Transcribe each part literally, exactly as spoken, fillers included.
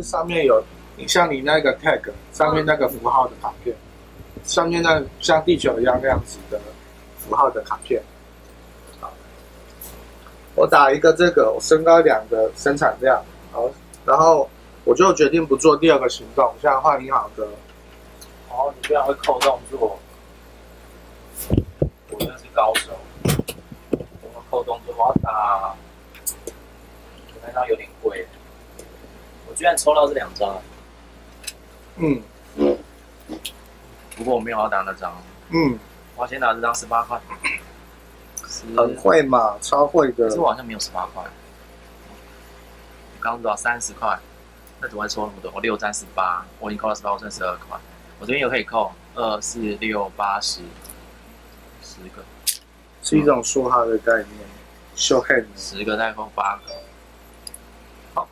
是上面有，你像你那个 tag 上面那个符号的卡片，上面那像地球一样那样子的符号的卡片。好，我打一个这个，我升高两个生产量，好，然后我就决定不做第二个行动，现在换银行的。 哦，你居然会扣动作，我真是高手。我扣动作，我要打，我那张有点贵，我居然抽到这两张。 嗯， 不过我没有要打那张。 嗯， 我要先打这张十八块。 很会嘛，超会的。 可是我好像没有十八块。我刚刚多少三十块，那怎么会抽那么多？我六占十八，我已经扣到十八，我剩十二块。我这边又可以扣二四六八十，十个， 是一种说话的概念。show hand， 十个再扣八个，好，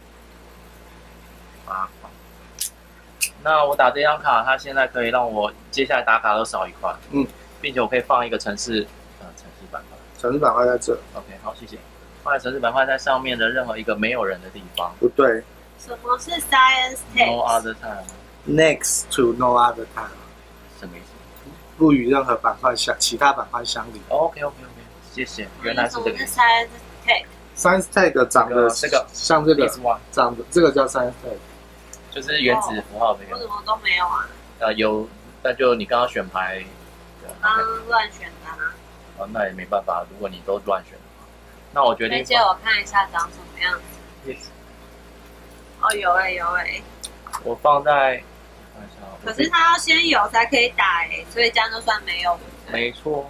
八块。那我打这张卡，它现在可以让我接下来打卡都少一块， 嗯， 并且我可以放一个城市，呃，城市板块。 城市板块在这。 OK， 好，谢谢。放在城市板块在上面的任何一个没有人的地方。 不对。 什么是 science text？ No other time。Next to no other time。 什么意思？ 不与任何板块相其他板块相邻。 OK OK OK， 谢谢。原来是这个。 什么是 science text？ Science tag 长得这个像这个，长得这个叫 science tag， 就是原子符号这个。 我怎么都没有啊？ 呃，有，那就你刚刚选牌， 刚刚乱选的啊。 哦，那也没办法，如果你都乱选的话，那我决定。 借我看一下长什么样子。Yes。哦，有哎、欸、有哎、欸。 我放在， 可是它要先有才可以打哎、欸，所以这样就算没有。 没错。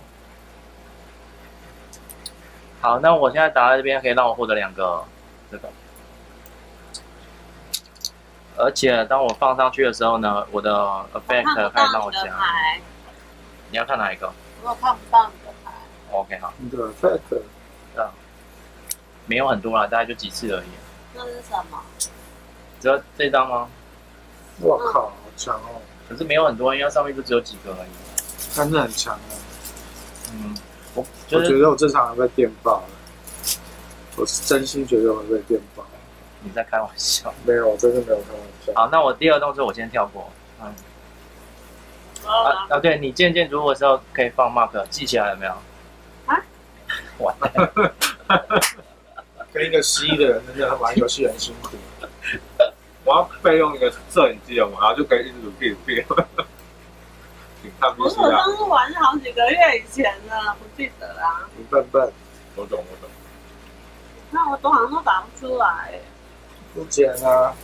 好，那我现在打在这边，可以让我获得两个这个，而且当我放上去的时候呢，我的 effect 可以让我加。你要看哪一个？ 我看不到你的牌。 OK， 好。 你的 effect， 啊，没有很多啦，大概就几次而已。 那是什么？ 只有这张吗？ 我靠，好强哦！ 可是没有很多，因为它上面就只有几个而已。 但是很强哦。 嗯。我我觉得我这场被电爆了，我是真心觉得我会被电爆。 你在开玩笑？ 没有，我真的没有开玩笑。 好，那我第二动作我先跳过。嗯。啊啊！对你渐渐逐的时候可以放 mark， 记起来了没有？ 啊？ 完了。 跟一个失忆的人真的玩游戏很辛苦。 我要备用一个摄影机了嘛，然后就可以一直 repeat repeat。 我好像是玩好几个月以前了，不记得啦。 你笨笨， 我懂我懂。 那我都好像都打不出来。 付钱啊！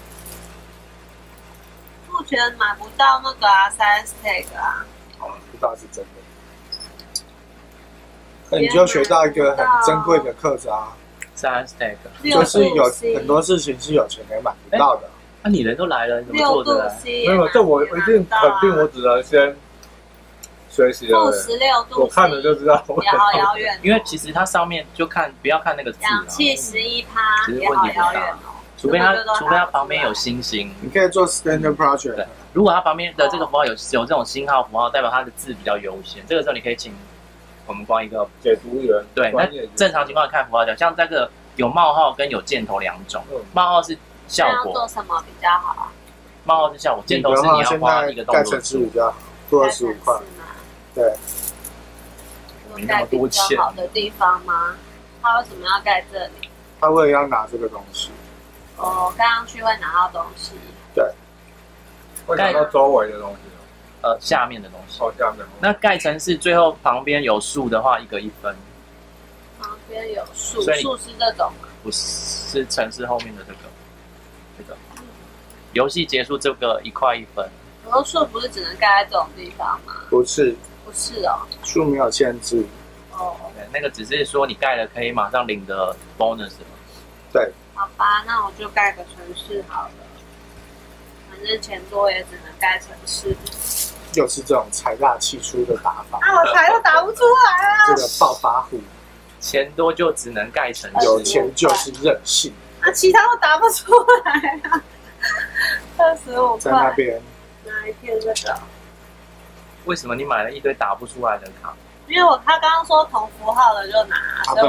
付钱买不到那个啊 ，science tag 啊。 哦，不知道是真的。那你就学到一个很珍贵的课程啊 ，science tag， 就是有很多事情是有钱也买不到的。 那、啊、你人都来了，你怎么做的？ 没有，这我一定肯定，我只能先学习了。 负十六度， 我看了就知道。 也好遥远。 因为其实它上面就看，不要看那个字、啊。 氧气十一趴，也好遥远哦。 除非它，除非它旁边有星星。 你可以做 standard project。 对，如果它旁边的这个符号有有这种星号符号，代表它的字比较优先。这个时候你可以请我们光一个解读员。 对，那正常情况看符号，像这个有冒号跟有箭头两种。嗯、冒号是效果。 做什么比较好？ 冒号是效果，箭头是你要花一个动作。 盖城市比较好，多二十五块。对。 没那么多钱。 好的地方吗？他为什么要盖这里？ 他为了要拿这个东西。 哦，盖上去会拿到东西。 对。 会拿到周围的东西。 呃，下面的东西。 哦，下面。 那盖成是最后旁边有树的话，一个一分。 旁边有树，树是这种吗？ 不是，是城市后面的这个，这个。游戏结束，这个一块一分。 然后树不是只能盖在这种地方吗？ 不是， 不是哦， 树没有限制。 哦， 对，那个只是说你盖了可以马上领的 bonus 嘛。 对。 好吧，那我就盖个城市好了。反正钱多也只能盖城市。 又是这种财大气粗的打法。 啊，我财都打不出来啊！ 这个暴发户， 钱多就只能盖城市， 有钱就是任性。 啊，其他都打不出来啊。二十五块。 在那边。 哪一片这个？ 为什么你买了一堆打不出来的卡？ 因为我他刚刚说同符号的就拿， 他笨笨。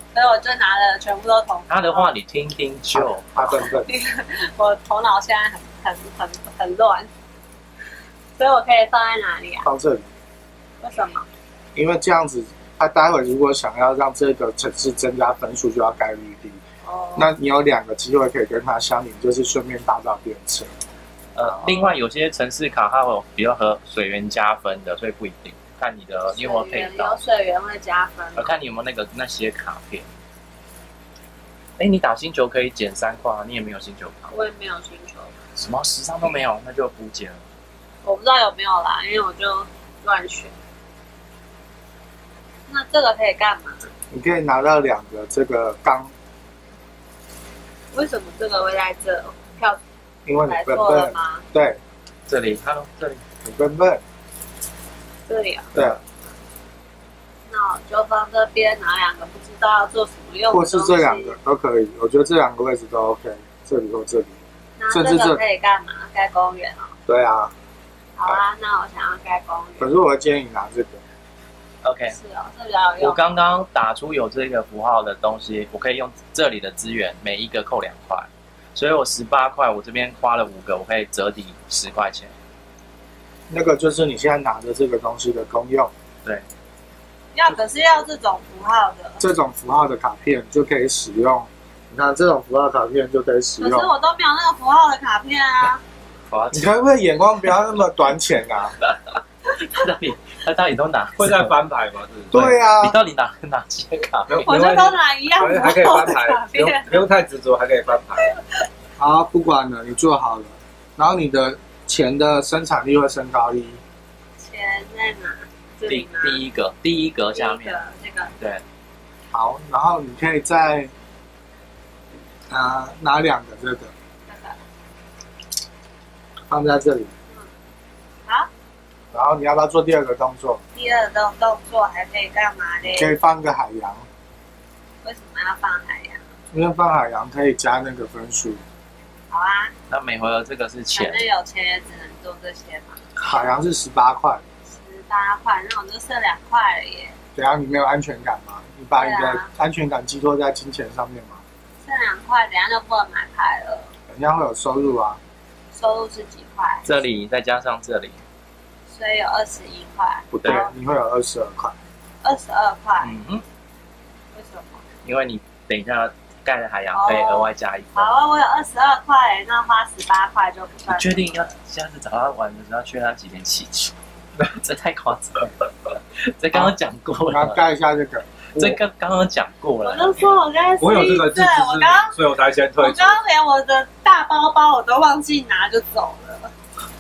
所以我就拿了全部都同。 他的话你听听就。 他笨笨。 我头脑现在很很很很乱，所以我可以放在哪里啊？ 放这里。 为什么？ 因为这样子，他待会如果想要让这个城市增加分数，就要盖绿地。哦。那你有两个机会可以跟它相邻，就是顺便搭到电车。 呃，另外有些城市卡它会有比较和水源加分的，所以不一定。看你的你有没有配到。 有水源会加分。 我看你有没有那个那些卡片。哎，你打星球可以减三块啊，你也没有星球卡。 我也没有星球。 什么十张都没有，那就不减了。 我不知道有没有啦，因为我就乱选。那这个可以干嘛？ 你可以拿到两个这个钢。 为什么这个会在这跳？ 因为你笨笨吗？ 对， 这里，Hello，这里， 你笨笨。 这里啊。 对。 那我就放这边，拿两个不知道要做什么用的。 或是这两个都可以，我觉得这两个位置都 OK， 这里或这里。 那这个可以干嘛？盖公园哦。 对啊。 好啊，那我想要盖公园。 可是我建议你拿这个。 OK。 是哦，这比较有用。 我刚刚打出有这个符号的东西，我可以用这里的资源，每一个扣两块，所以我十八块，我这边花了五个，我可以折抵十块钱。 那个就是你现在拿的这个东西的功用。 对。 要可是要这种符号的， 这种符号的卡片就可以使用。你看这种符号卡片就可以使用。 可是我都没有那个符号的卡片啊。 你可不可以眼光不要那么短浅啊？ 他到底他到底都拿会再翻牌吗？是对啊。 你到底拿哪些卡片？ 我就都拿一样的， 还可以翻牌，不用不用太执着，还可以翻牌。 好，不管了，你做好了，然后你的钱的生产力会升高一。 钱在哪？ 第第一个第一格下面， 这个对， 好，然后你可以再拿拿两个这个，放在这里。 嗯，好。 然后你要不要做第二个动作？ 第二个动作还可以干嘛呢？ 可以放个海洋。 为什么要放海洋？ 因为放海洋可以加那个分数。 好啊。 那每回合这个是钱， 反正有钱也只能做这些嘛。 海洋是十八块。 八块，那我就剩两块了耶。 对啊，你没有安全感吗？你把你的安全感寄托在金钱上面吗？ 剩两块，等下就不能买牌了。 人家会有收入啊。 收入是几块？ 这里再加上这里， 所以有二十一块。 不对，你会有二十二块。 二十二块。 嗯哼。 为什么？ 因为你等一下盖的海洋可以额外加一分。 好啊，我有二十二块，那花十八块就不算。 你确定要下次找他玩的时候，确认他几点起床？这太夸张了，这刚刚讲过了。 我要盖一下这个， 这刚刚刚讲过了。 我就说我刚才我有这个自知之明，所以我才先退出。 我刚刚连我的大包包我都忘记拿就走了，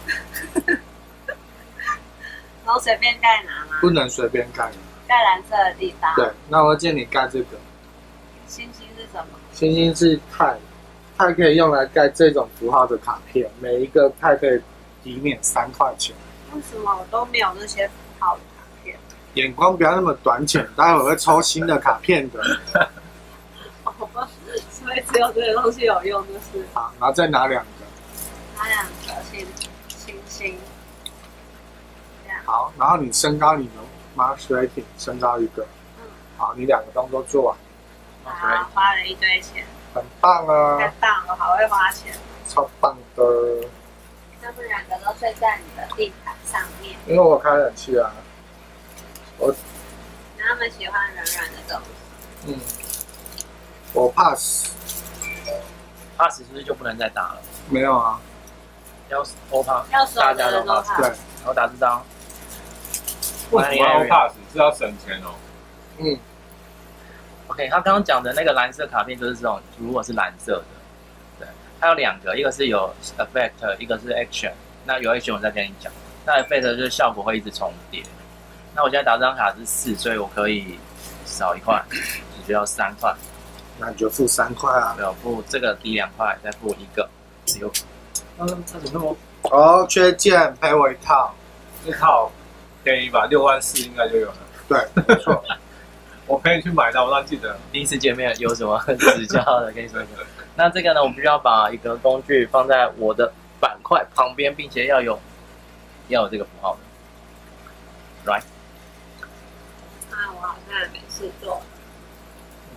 然后随便盖拿吗？ 不能随便盖。 盖蓝色的地方。 对，那我建议你盖这个。 星星是什么？ 星星是派，派可以用来盖这种符号的卡片，每一个派可以抵免三块钱。 为什么我都没有那些符号的卡片？ 眼光不要那么短浅，待会会抽新的卡片的。 好吧，所以只有这个东西有用，就是好，然后再拿两个， 拿两个星星星。 好，然后你升高你的 March Rating， 升高一个。嗯。好，你两个动作做完。 好，花了一堆钱。 很棒啊！ 太棒了，好会花钱。 超棒的。 他们两个都睡在你的地毯上面。 因为我开冷气啊。我。 他们喜欢软软的东西。 嗯。我 pass。 pass 是不是就不能再打了？ 没有啊。 要 O pass， 要收大家都 pass。 对。 然后打这张。 为什么要 pass？ 是要省钱哦。 嗯。 OK， 他刚刚讲的那个蓝色卡片就是这种，如果是蓝色的。它有两个，一个是有 effect， 一个是 action。那有 action 我再跟你讲，那 effect 就是效果会一直重叠。那我现在打这张卡是四，所以我可以少一块，只需要三块。 那你就付三块啊。 没有付这个抵两块，再付一个。六。嗯，它怎么那么？ 哦，缺件赔我一套。 一套便宜吧，六万四应该就有了。 对，没错。 我陪你去买的，我当记得。 第一次见面有什么指教的？跟你说一说。那这个呢，我们必须要把一个工具放在我的板块旁边，并且要有要有这个符号的 ，right？ 啊，我好像没事做。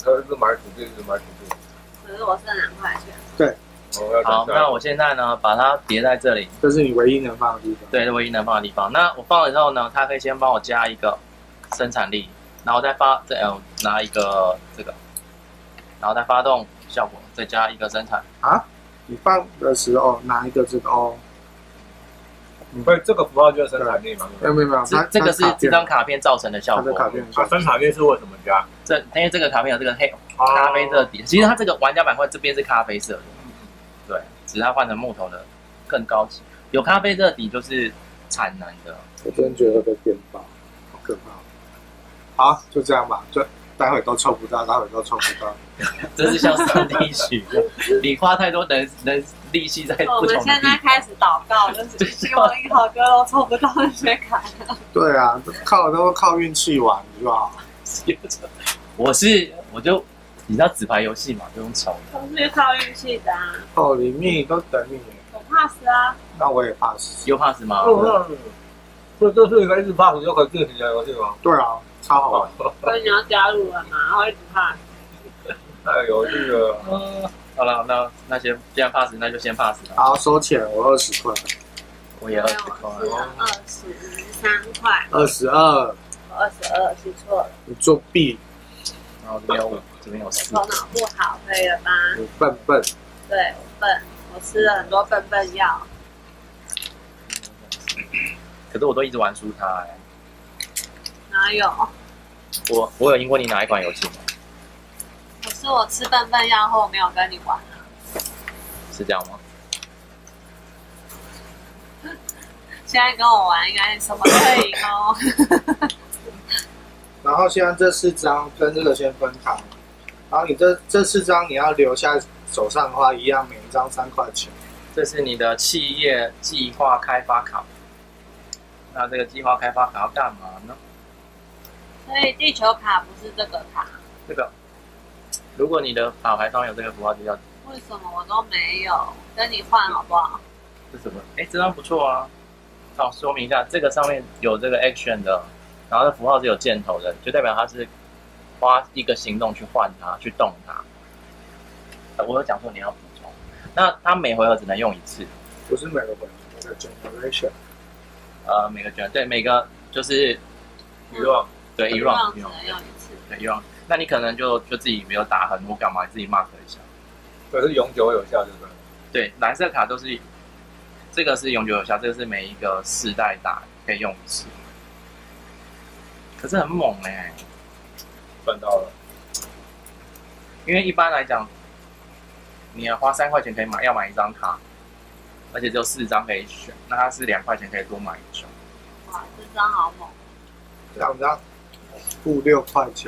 他是买土地，是买土地。 可是我剩两块钱。 对， 好，那我现在呢，把它叠在这里， 这是你唯一能放的地方。 对，唯一能放的地方。那我放了之后呢，它可以先帮我加一个生产力，然后再发再呃拿一个这个，然后再发动效果，再加一个生产。 啊？你放的时候拿一个这个哦。 所以这个符号就是生产力嘛？ 没有没有没有，它这这个是这张卡片造成的效果。 卡片啊，生产力是为什么加？ 这因为这个卡片有这个黑咖啡色底，其实它这个玩家版会这边是咖啡色的，对，只是它换成木头的更高级。有咖啡色底就是产能的。 我真觉得被电爆，好可怕。好，就这样吧，就待会都凑不到，待会都凑不到。 这是像三 D 曲，你花太多能能力气在不同的地方。 我们现在开始祷告，就是希望一豪哥都凑不到那些卡。 对啊，靠都靠运气玩就好。 我是我就你知道纸牌游戏嘛，就用抽都是靠运气的啊。 哦，里面都等你。 我 pass 啊。 那我也 pass。 有 pass 吗？ 哦，所以这是一个一直 pass 就可以进行的游戏吗？ 对啊，超好玩。 所以你要加入了嘛，然后一直 pass。 太有趣了。 嗯，好了，那那先既然 pass，那就先 pass 了。 好，收钱，我二十块。 我也二十块。 二十三块。 二十二。 我二十二，记错了。 你作弊。 然后这边有这边有四。 头脑不好，可以了吧？ 你笨笨。 对，我笨，我吃了很多笨笨药。 可是我都一直玩输他哎、 欸。哪有？ 我我有赢过你哪一款游戏吗？ 可是我吃笨笨药后没有跟你玩啊。 是这样吗？ 现在跟我玩应该什么都可以赢哦。 然后现在这四张跟这个先分开，然后你这这四张你要留下手上的话，一样每一张三块钱。 这是你的企业计划开发卡。那这个计划开发卡要干嘛呢？ 所以地球卡不是这个卡。 这个，如果你的卡牌上有这个符号，就叫。 为什么我都没有？跟你换好不好？ 是什么？哎，这张不错啊。好，说明一下，这个上面有这个 action 的，然后的符号是有箭头的，就代表它是花一个行动去换它，去动它。我有讲说你要补充，那它每回合只能用一次。 不是每个回合，每个 generation。 呃，每个 gen 对每个就是遗忘， 对遗忘只能用一次， 对遗忘。那你可能就就自己没有打横或干嘛，自己 mark 一下。 对，是永久有效，对不对？ 对，蓝色卡都是。这个是永久有效，这个是每一个世代打可以用一次，可是很猛哎、欸， 赚到了。 因为一般来讲，你要花三块钱可以买，要买一张卡，而且只有四张可以选，那它是两块钱可以多买一张。 哇，这张好猛！ 两张付六块钱。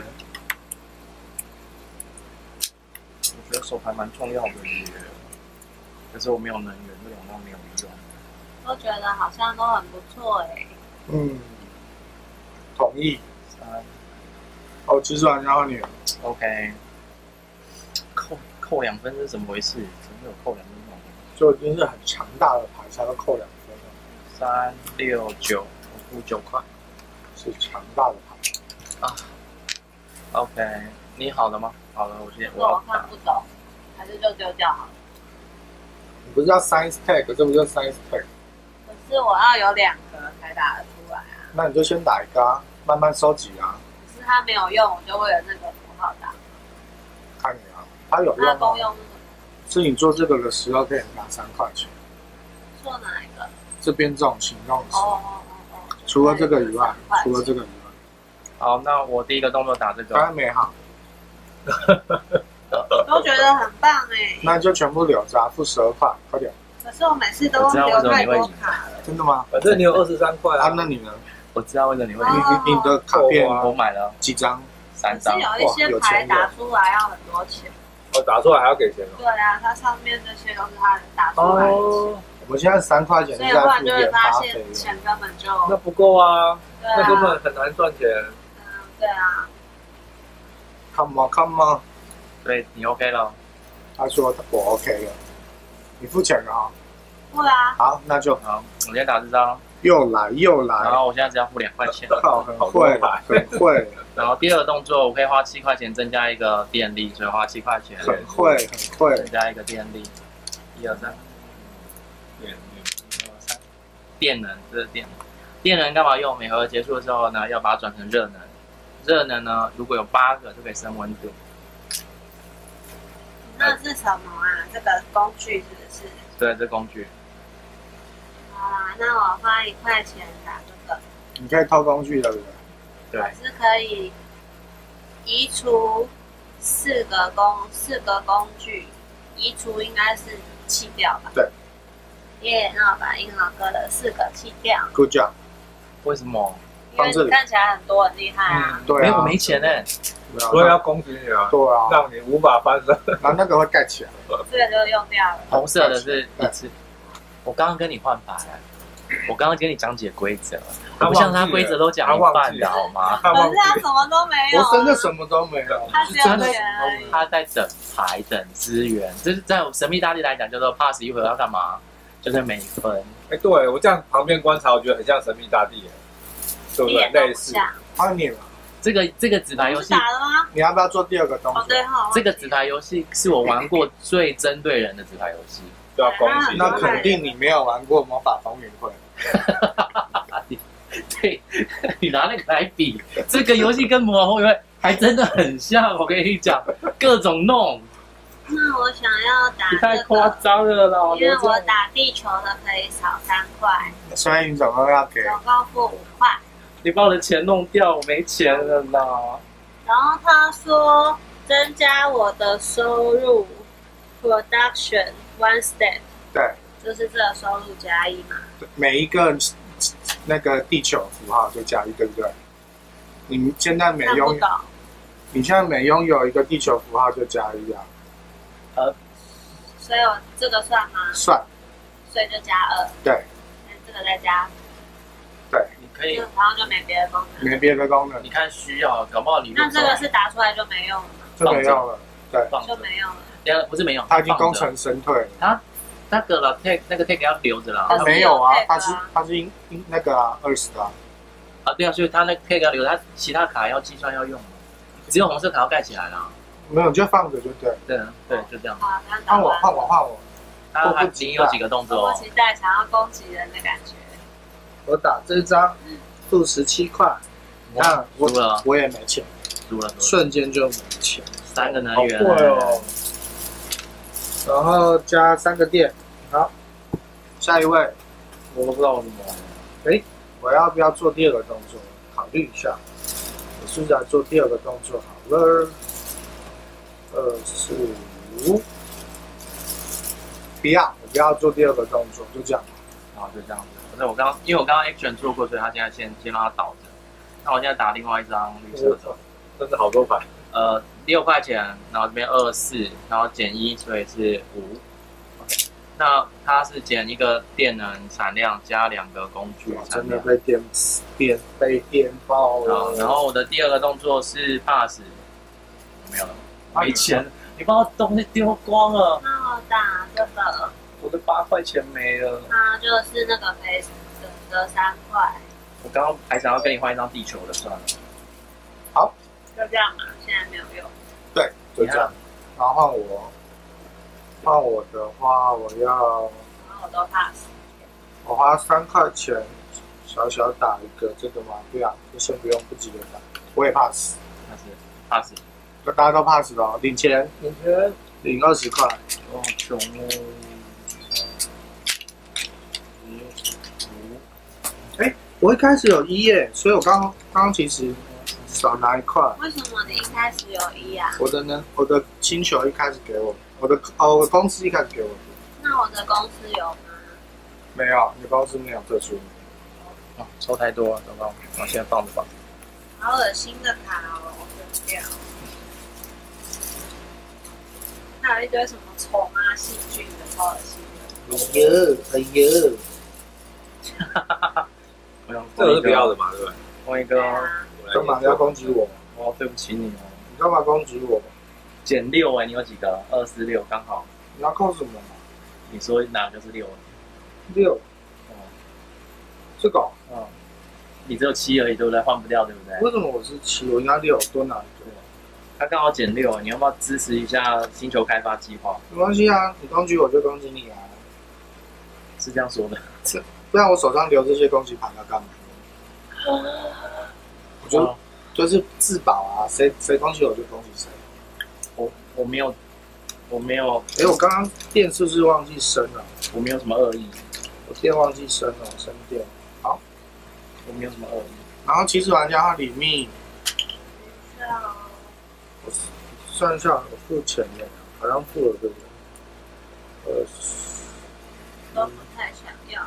我觉得手牌蛮重要的耶，可是我没有能源，这两张没有用。 都觉得好像都很不错哎、欸。 嗯，同意。 三， 哦，其实玩家换你。 OK。扣扣两分是怎么回事？怎么有扣两分这种？ 就已经是很强大的牌才会扣两分了。 三六九，我付九块。 是强大的牌。 啊。OK， 你好了吗？好了，我先我我看不懂，还是就丢掉好了。 你不是叫 science tag， 这不叫 science tag。 可是我要有两个才打得出来啊。 那你就先打一个啊，慢慢收集啊。 可是它没有用，我就会有那个符号打。 看你啊，它有用那啊。 公用是什么？ 是你做这个的时候可以拿三块钱。 做哪一个？ 这边这种行动的时候。 哦哦哦哦。 除了这个以外，除了这个以外。 好，那我第一个动作打这个。 刚才没好。 都觉得很棒哎。 那就全部留着啊，付十二块，快点。 可是我每次都留太多卡了。 真的吗？ 反正你有二十三块啊。 啊，那你呢？ 我知道为什么你会赢。你你的卡片我买了几张？ 三张。 是有一些牌打出来要很多钱。 哦，打出来还要给钱哦。 对啊，它上面这些都是他人打出来的钱。 我们现在三块钱， 所以后来就会发现钱根本就那不够啊， 那根本很难赚钱。 嗯，对啊。 Come on, come on。 对你 OK 了？ 他说我 OK 了，你付钱了啊？ 付啦。 好，那就好，我先打这张又来又然来， 后我现在只要付两块钱。 靠，很会很会然后第二个动作，我可以花七块钱增加一个电力，所以花七块钱很会很会增，加一个电力。一二三， 对， 一二三，电能，这是电能。电能干嘛用？每盒结束的时候呢，要把它转成热能。热能呢，如果有八个就可以升温度。 那是什么啊？这个工具是不是？ 对，这工具。 啊，那我花一块钱打这个， 你可以偷工具的，对不对？ 对我，是可以移除四个工四个工具，移除应该是弃掉吧？ 对。 耶，那我把银行哥的四个弃掉， Good job， 为什么？ 因为你看起来很多很厉害啊。 对啊， 没有，我没钱呢、 没有所以要恭喜你啊， 对啊， 让你无法翻身。 然后那个会盖起来， 这个就用掉了。 红色的是一次。我刚刚跟你换牌、我刚刚跟你讲解规则，我不像他规则都讲一半的好吗？ 他忘记可是他什么都没有、啊， 我真的什么都没有， 他只有钱而已。 他在等牌等资源，这是在神秘大地来讲叫做 pass 一回合要干嘛？就是每分。 哎，对我这样旁边观察，我觉得很像神秘大地，对不对？ 一点都类似。 不像。 换你了， 这个这个纸牌游不是戏， 打了吗？ 你要不要做第二个动作？ 哦对哈， 这个纸牌游戏是我玩过最针对人的纸牌游戏。 就要恭喜。 那肯定你没有玩过魔法风云会， 对，你拿那个来比，这个游戏跟魔法风云会还真的很像。我跟你讲，各种弄， 那我想要打你太这夸个， 张了啦！ 因为我打地球的可以少三块， 所以你总共要给总共付五块。 你把我的钱弄掉，我没钱了啦。 然后他说增加我的收入 ，production one step， 对就是这个收入加一嘛。 每一个那个地球符号就加一，对不对？你现在每拥有， 看不懂， 你现在每拥有一个地球符号就加一啊， 所以我这个算吗？ 算所以就加二， 对那这个再加， 对， 你可以， 然后就没别的功能。 没别的功能你看需要，搞不好你那这个是打出来就没用了嘛？ 就没用了，对， 放着， 就没用了。 两个不是没有， 它已经功放着成身退了。 他那个了 take 那个 take 要留着啦。 但是没有啊有 tag，啊它是它是因因那个啊二十啊， 啊，对啊，所以他那个 take 要留，他其他卡要计算要用，只有红色卡要盖起来啦。 没有就放着就对。 对啊对，就这样。 好，刚打换我完。 换我换我， 他他已经有几个动作我哦， 期待想要攻击人的感觉。 我打这张负十七块，你看我输了我也没钱， 输了，输了瞬间就没钱， 三个能好源， 贵哦。 然后加三个电，好，下一位， 我都不知道我怎么玩。 我要不要做第二个动作？考虑一下，我是不是来做第二个动作好了？二四五，不要，我不要做第二个动作，就这样。 好，就这样子。反正我刚刚，因为我刚刚 action 做过，所以他现在先先让他倒着。那我现在打另外一张绿色的， 真是好多牌。 呃，六块钱，然后这边二四，然后减一，所以是五。OK，那它是减一个电能产量加两个工具哇， 产量。 真的被电电被电爆好， 了。 然后我的第二个动作是 pass，没有了，没钱，你把我东西丢光了， 那我打这个， 我的八块钱没了。 它就是那个可以省个三块， 我刚刚还想要跟你换一张地球的，算了。 就这样嘛，现在没有用。 对，就这样。然后换我，换我的话，我要然后我都 pass。 我花三块钱，小小打一个这个嘛，不要，就先不用，不急着打，我也 pass。 pass，pass， 那大家都 pass 了哦，领钱， 领钱， 领二十块。 我好穷哦。 我一开始有一耶，所以我刚刚刚其实少拿一块。 为什么你一开始有一啊？ 我的呢？我的星球一开始给我，我的哦，我的公司一开始给我的， 那我的公司有吗？ 没有，你的公司没有特殊。 哦，抽太多了，糟糕，我先放着吧。 好恶心的卡哦，我丢掉。还有一堆什么虫啊、细菌的，超恶心的。 哎呦，哎呦， 我想这个是不要的嘛，对不对？ 换一个哦， 对啊， 干嘛要攻击我？ 哦，对不起你哦。 你干嘛攻击我？ 减六哎，你有几个？二四六刚好。 你要扣什么？ 你说哪个是六？ 六， 哦， 这个哦嗯，你只有七而已，对不对？换不掉，对不对？ 为什么我是七？我应该六，多拿一个。 他刚好减六，你要不要支持一下星球开发计划？ 没关系啊，你攻击我就攻击你啊。 是这样说的。 不然我手上留这些攻击牌要干嘛？我就、 哦就是自保啊，谁谁攻击我就攻击谁。 我我没有，我没有， 哎，我刚刚电是不是忘记升了？ 我没有什么恶意， 我电忘记升了，升电。好， 我没有什么恶意。 然后骑士玩家他里面， 是啊， 我算一下，我付钱了，好像付了对不对？呃， 都不太想要。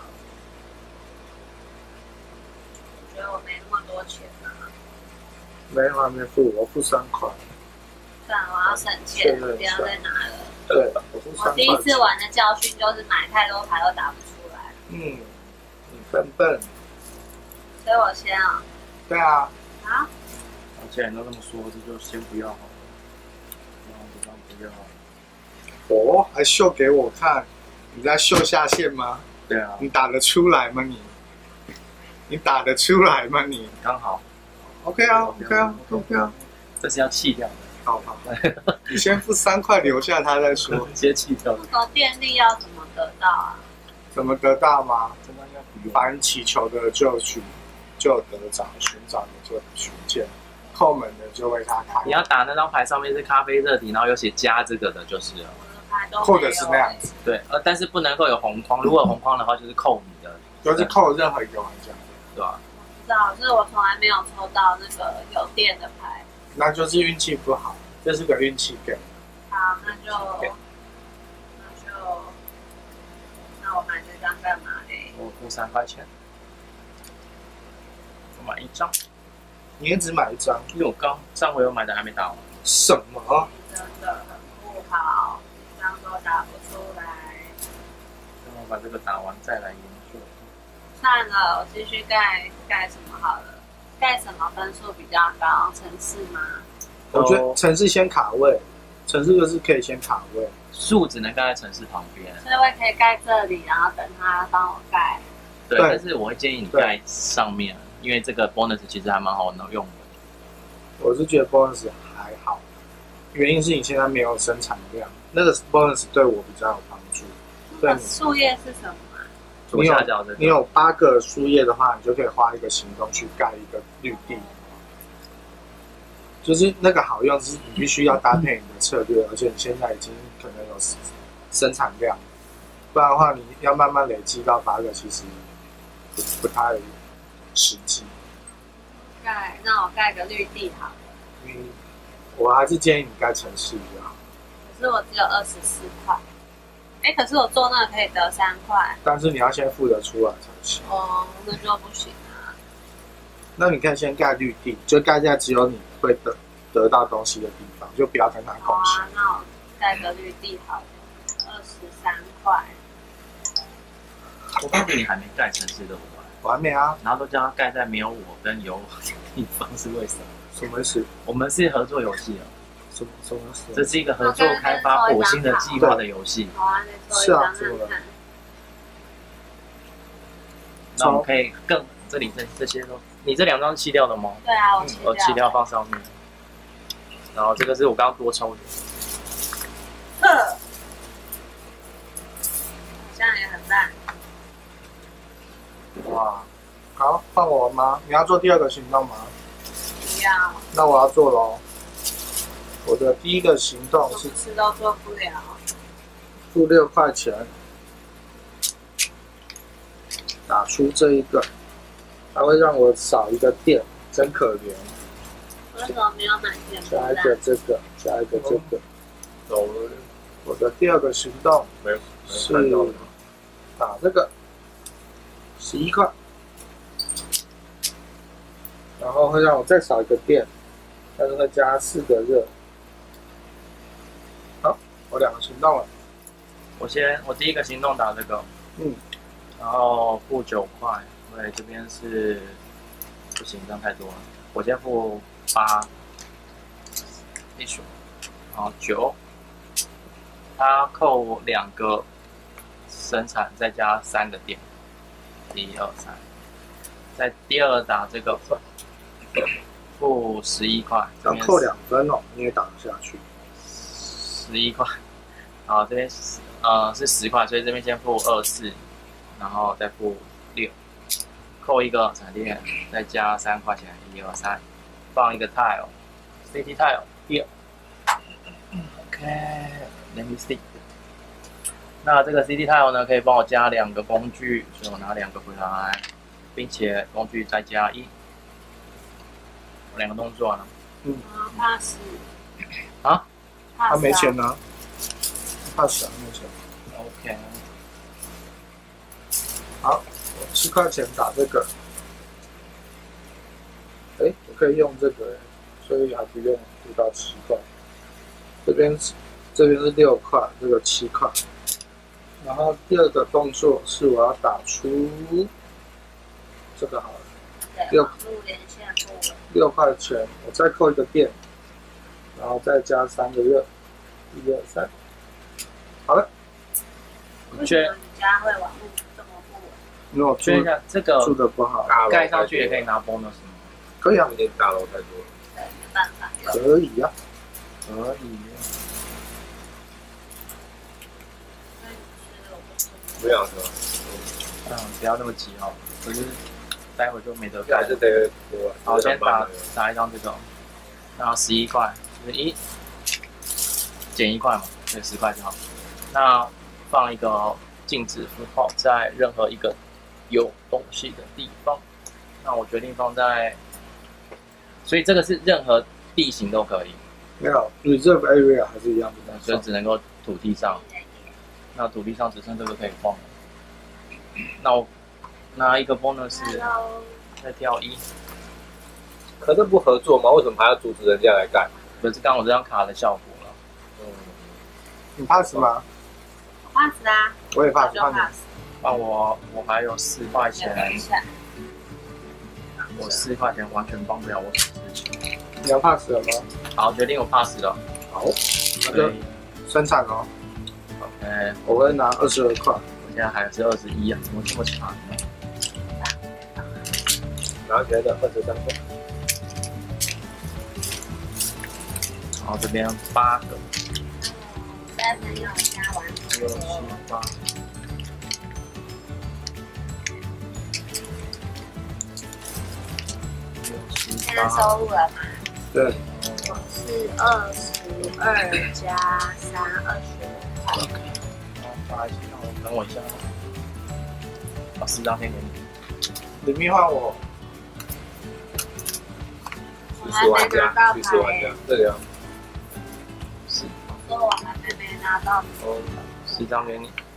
我觉得我没那么多钱啊。 没有还没付，我付三块。 算了，我要省钱，不要再拿了。 对，我付三块。 我第一次玩的教训就是买太多牌都打不出来， 嗯，你笨笨。 所以我先啊。 对啊， 好， 既然都这么说，这就先不要好了。这张不要。 哦，还秀给我看，你在秀下限吗？ 对啊， 你打得出来吗你？你打得出来吗你刚好。 ？OK 啊 ，OK 啊 ，OK 啊。 这是要弃掉的。 好好，你先付三块留下它再说。 直接弃掉的。 这个电力要怎么得到啊？ 怎么得到吗？ 这张应该不用。 凡祈求的就寻，就得着；寻找的就寻见；叩门的就为他开。 你要打那张牌上面是咖啡色底，然后有写加这个的，就是了。 我的牌都没有或者是那样子， 对，呃，但是不能够有红框，如果有红框的话，就是扣你的， 就是扣任何一个玩家， 对吧？ 不知道，就是我从来没有抽到那个有电的牌。 那就是运气不好，这是个运气 game。 好，那就那就那我买这张干嘛嘞？ 我付三块钱，我买一张， 你也只买一张， 因为我刚上回有买的还没打完。 什么？ 真的很不好，一张都打不出来。 等我把这个打完再来研究。 算了，我继续盖盖什么好了？盖什么分数比较高？城市吗？ 我觉得城市先卡位，城市就是可以先卡位。 树只能盖在城市旁边。 所以我也可以盖这里，然后等他帮我盖。 对， 对但是我会建议你盖上面，因为这个 bonus 其实还蛮好用的。 我是觉得 bonus 还好，原因是你现在没有生产量，那个 bonus 对我比较有帮助。对你， 那树叶是什么啊？ 左下角这个， 你有八个树叶的话，你就可以花一个行动去盖一个绿地。就是那个好用，是你必须要搭配你的策略，而且你现在已经可能有生产量，不然的话你要慢慢累积到八个，其实不不太实际。 盖，那我盖个绿地好了。 嗯，我还是建议你盖城市比较好， 可是我只有二十四块。哎，可是我做那个可以得三块。 但是你要先付得出来才行。 哦，那就不行啊。 那你可以先盖绿地，就盖在只有你会得得到东西的地方，就不要跟他好共享。 啊，那我盖个绿地好了，二十三块。 我告诉你还没盖城市的我， 我还没啊， 然后都叫他盖在没有我跟有我的地方，是为什么？ 什么意思？ 我们是合作游戏哦， 什么什么意思？ 这是一个合作开发火星的计划的游戏。 好啊，再做一张看看。 那我们可以更这里这这些都，你这两张弃掉的吗？ 对啊，我切我弃掉掉。 放上面。然后这个是我刚刚多抽的， 呵，好像也很烂。 哇，好，换我吗？你要做第二个行动吗？ 不要， 那我要做喽。我的第一个行动什是么事都做不了。 付六块钱，打出这一个，它会让我少一个电，真可怜。 为什么没有买电波加一个这个，加一个这个。 走了， 我的第二个行动没有是没看到的。 打这个十一块，然后会让我再少一个电，但是会加四个热。好，我两个行动了。 我先我第一个行动打这个， 嗯， 然后付九块，因为这边是不行，这样太多了。我先付八，一数，然后九，它扣两个生产，再加三个电，一二三， 在第二打这个负十一块， 要扣两分哦，你也打得下去。 十一块，好，这边呃是十块，所以这边先付二四，然后再付六，扣一个闪电，再加三块钱，一二三，放一个 tile，C T tile 一 ，OK，let me see。那这个 C T tile 呢，可以帮我加两个工具，所以我拿两个回来，并且工具再加一，两个动作呢。 嗯，怕死。 啊？ 他没钱拿，怕死啊，没钱。 OK。 好，我七块钱打这个。哎，我可以用这个，所以还不用付到七块。这边是这边是六块，这个七块。然后第二个动作是我要打出这个好了， 六路连线不稳， 六块钱，我再扣一个电，然后再加三个月，一二三，好了。 为什么你家会网络这么不稳？ 因为我确认一下这个住的不好， 盖上去也可以拿 bonus 吗？ 可以啊， 有点大楼太多了。 对，没办法。 可以啊， 可以。 不想说， 嗯，不要那么急哦，可是待会就没得盖还是得我。 好，先打打一张这个，然后十一块，就是一减一块嘛，对，十块就好。那放一个静止符号在任何一个有东西的地方，那我决定放在，所以这个是任何地形都可以， 没有 reserve area 还是一样的， 所以只能够土地上。那土地上只剩这个可以放了。那我拿一个 bonus 再跳一。 可是不合作吗？为什么还要阻止人家来盖？ 可是刚刚我这张卡的效果了。 嗯， 你 pass 吗？ 我 pass 啦， 我也 pass， 就 pass。 帮我，我还有四块钱，我四块钱完全帮不了我什么事情。 你要 pass 了吗？ 好，决定我 pass 了。 好，那就生产哦。 OK， 我会拿二十二块。 我现在还是二十一啊，怎么这么长呢？ 拿起来的二十三块。 然后这边八个， 在朋友家玩六七八，六七现在八， 收入了吗？ 对， 我是二十二加三，二十五块。 八一下，等我一下，把四张先给你。 里面换我。 我还没拿到牌， 这里啊。 是， 说我还没没拿到。 十张给你。